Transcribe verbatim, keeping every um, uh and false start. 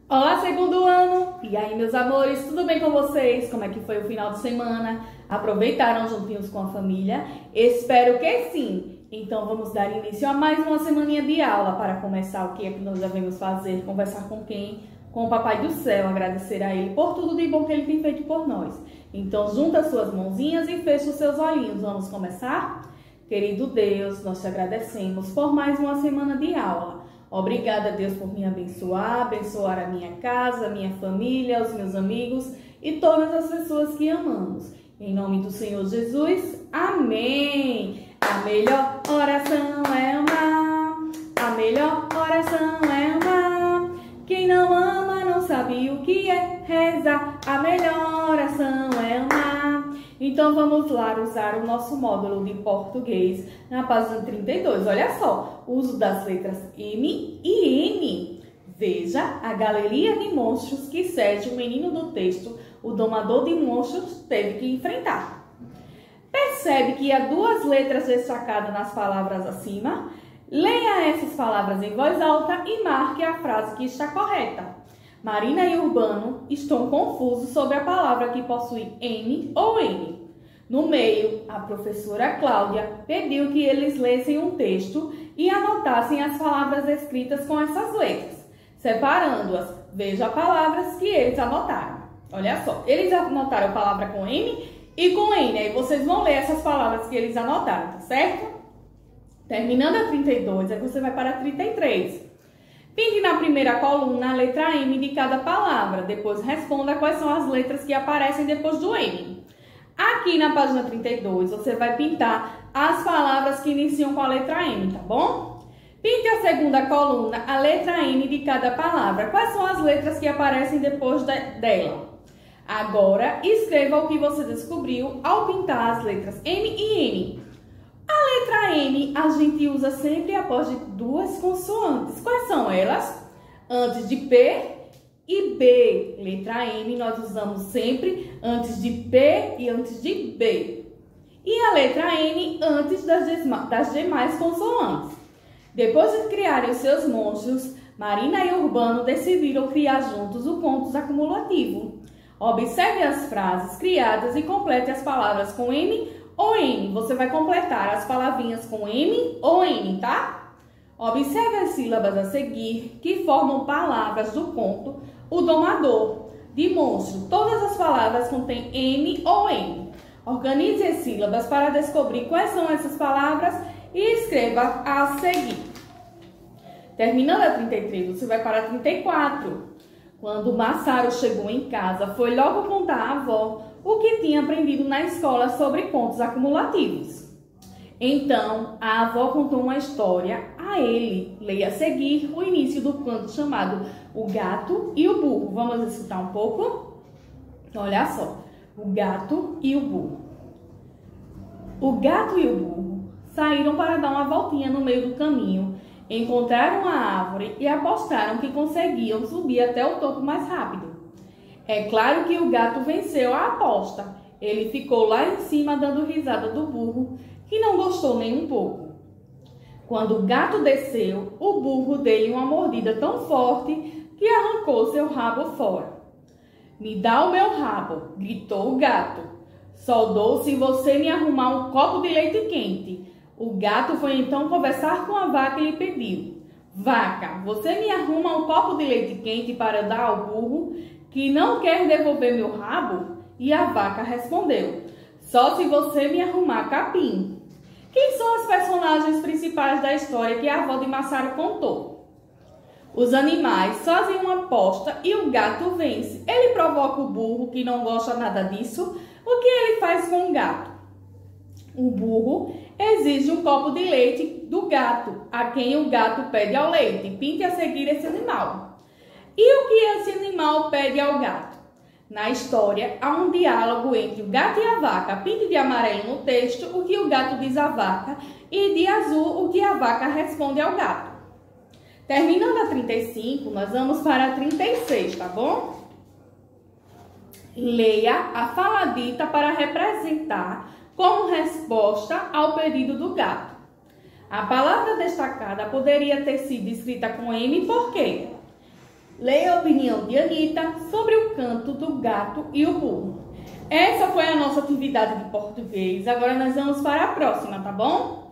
Olá, segundo ano! E aí, meus amores, tudo bem com vocês? Como é que foi o final de semana? Aproveitaram juntinhos com a família? Espero que sim! Então vamos dar início a mais uma semaninha de aula. Para começar, o que é que nós devemos fazer? Conversar com quem? Com o Papai do Céu, agradecer a Ele por tudo de bom que Ele tem feito por nós. Então junta suas mãozinhas e fecha os seus olhinhos. Vamos começar? Querido Deus, nós te agradecemos por mais uma semana de aula. Obrigada, Deus, por me abençoar, abençoar a minha casa, a minha família, os meus amigos e todas as pessoas que amamos. Em nome do Senhor Jesus, amém! A melhor oração é amar, a melhor oração é amar. Quem não ama não sabe o que é rezar, a melhor oração é amar. Então vamos lá usar o nosso módulo de português na página trinta e dois. Olha só, uso das letras M e N. Veja a galeria de monstros que Sérgio, o menino do texto, o domador de monstros, teve que enfrentar. Percebe que há duas letras destacadas nas palavras acima? Leia essas palavras em voz alta e marque a frase que está correta. Marina e Urbano estão confusos sobre a palavra que possui M ou N. No meio, a professora Cláudia pediu que eles lessem um texto e anotassem as palavras escritas com essas letras. Separando-as, veja as palavras que eles anotaram. Olha só, eles anotaram a palavra com M e com N. Aí vocês vão ler essas palavras que eles anotaram, tá certo? Terminando a trinta e dois, aí você vai para a trinta e três. Pinte na primeira coluna a letra M de cada palavra. Depois responda quais são as letras que aparecem depois do M. Aqui na página trinta e dois, você vai pintar as palavras que iniciam com a letra M, tá bom? Pinte a segunda coluna a letra N de cada palavra. Quais são as letras que aparecem depois de, dela? Agora, escreva o que você descobriu ao pintar as letras M e N. A letra N a gente usa sempre após de duas consoantes. Quais são elas? Antes de P e B. Letra M nós usamos sempre antes de P e antes de B. E a letra N antes das, das demais consoantes. Depois de criarem os seus monstros, Marina e Urbano decidiram criar juntos o contos acumulativo. Observe as frases criadas e complete as palavras com M ou N. Você vai completar as palavrinhas com M ou N, tá? Observe as sílabas a seguir que formam palavras do conto O Domador de Monstro. Todas as palavras contêm M ou N. Organize as sílabas para descobrir quais são essas palavras e escreva a seguir. Terminando a trinta e três, você vai para a trinta e quatro. Quando Massaro chegou em casa, foi logo contar à avó o que tinha aprendido na escola sobre contos acumulativos. Então, a avó contou uma história a ele. Leia a seguir o início do conto chamado O Gato e o Burro. Vamos escutar um pouco? Olha só, o gato e o burro. O gato e o burro saíram para dar uma voltinha no meio do caminho. Encontraram a árvore e apostaram que conseguiam subir até o topo mais rápido. É claro que o gato venceu a aposta. Ele ficou lá em cima dando risada do burro, que não gostou nem um pouco. Quando o gato desceu, o burro deu uma mordida tão forte que arrancou seu rabo fora. "Me dá o meu rabo", gritou o gato. "Só dou se você me arrumar um copo de leite quente." O gato foi então conversar com a vaca e lhe pediu: "Vaca, você me arruma um copo de leite quente para dar ao burro que não quer devolver meu rabo?" E a vaca respondeu: "Só se você me arrumar capim." Quem são os personagens principais da história que a avó de Massaro contou? Os animais fazem uma aposta e o gato vence. Ele provoca o burro, que não gosta nada disso. O que ele faz com o gato? O burro exige um copo de leite do gato, a quem o gato pede ao leite. Pinte a seguir esse animal. E o que esse animal pede ao gato? Na história, há um diálogo entre o gato e a vaca. Pinte de amarelo no texto o que o gato diz à vaca e de azul o que a vaca responde ao gato. Terminando a trinta e cinco, nós vamos para a trinta e seis, tá bom? Leia a fala dita para representar como resposta ao pedido do gato. A palavra destacada poderia ter sido escrita com M por quê? leia a opinião de Anitta sobre o canto do gato e o burro. Essa foi a nossa atividade de português. Agora nós vamos para a próxima, tá bom?